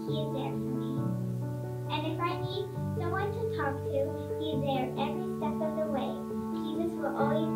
He is there for me. And if I need someone to talk to, He is there every step of the way. Jesus will always